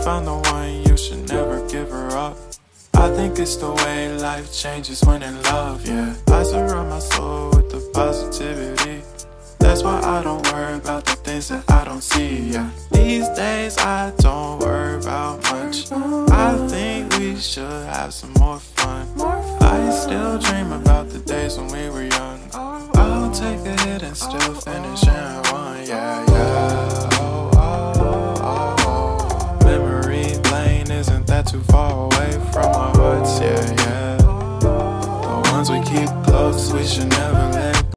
found the one, you should never give her up. I think it's the way life changes when in love, yeah. I surround my soul with the positivity. That's why I don't worry about the things that I don't see, yeah. These days I don't worry about much. I think we should have some more fun. I still dream about the days when we were young. I'll take a hit and still finish in one, yeah, yeah. Oh, oh, oh, oh. Memory lane isn't that too far away from our hearts, yeah, yeah. The ones we keep close, we should never let